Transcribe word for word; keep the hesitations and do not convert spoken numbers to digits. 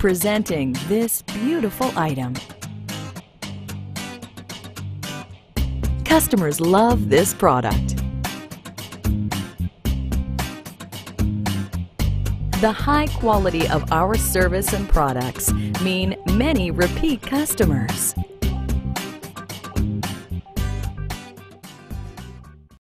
Presenting this beautiful item. Customers love this product. The high quality of our service and products mean many repeat customers.